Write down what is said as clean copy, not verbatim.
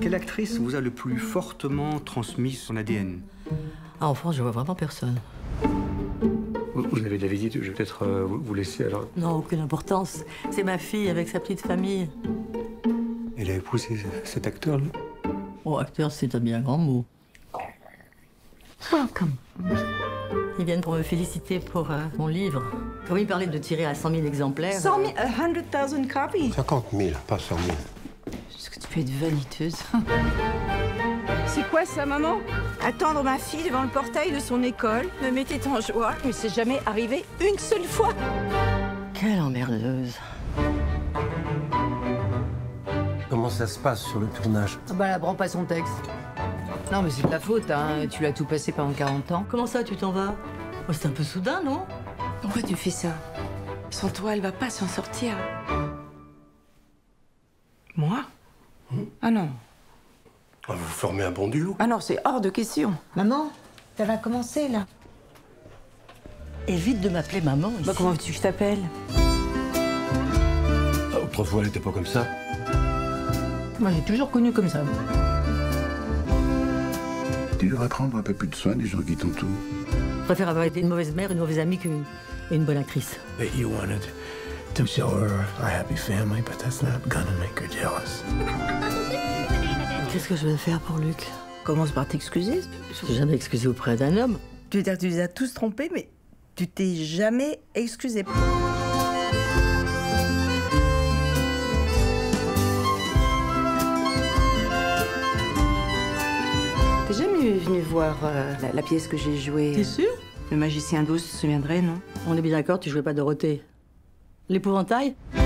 Quelle actrice vous a le plus fortement transmis son ADN? Ah, en France, je vois vraiment personne. Vous avez de la visite, je vais peut-être vous laisser alors. Non, aucune importance. C'est ma fille avec sa petite famille. Elle a épousé cet acteur-là? Oh, acteur, c'est un bien grand mot. Welcome. Ils viennent pour me féliciter pour mon livre. Comme ils parlaient de tirer à 100 000 exemplaires. 100 000, 100,000 copies. 50 000, pas 100 000. Est-ce que tu peux être vaniteuse? C'est quoi ça, maman? Attendre ma fille devant le portail de son école me mettait en joie, mais c'est jamais arrivé une seule fois. Quelle emmerdeuse. Comment ça se passe sur le tournage? Ah bah, elle apprend pas son texte. Non, mais c'est de ta faute, hein. Tu l'as tout passé pendant 40 ans. Comment ça, tu t'en vas? Oh, c'est un peu soudain, non? Pourquoi tu fais ça? Sans toi, elle va pas s'en sortir. Moi? Ah non. Vous formez un bon duo. Ah non, c'est hors de question. Maman, ça va commencer, là. Évite de m'appeler maman ici. Bah, comment veux-tu que je t'appelle? Autrefois, elle était pas comme ça. Moi, j'ai toujours connu comme ça. Tu devrais prendre un peu plus de soin des gens qui t'entourent. Je préfère avoir été une mauvaise mère, une mauvaise amie qu'une bonne actrice. That you wanted to show her a happy family, but that's not gonna make her jealous. Qu'est-ce que je vais faire pour Luc? Commence par t'excuser. Je ne suis jamais excusée auprès d'un homme. Tu veux dire que tu les as tous trompés, mais tu t'es jamais excusé. T'es jamais venu voir la pièce que j'ai jouée? T'es sûr? Le magicien d'Oz se souviendrait, non? On est bien d'accord, tu jouais pas Dorothée. L'épouvantail?